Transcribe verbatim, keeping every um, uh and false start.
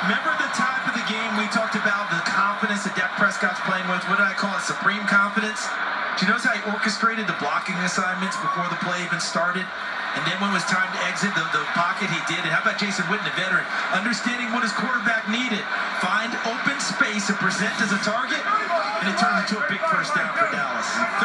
Remember the time of the game we talked about the confidence that Dak Prescott's playing with? What did I call it? Supreme confidence? Do you notice how he orchestrated the blocking assignments before the play even started? And then when it was time to exit the, the pocket, he did it. How about Jason Witten, the veteran? Understanding what his quarterback needed. Find open space and present as a target, and it turned into a big first down for Dallas.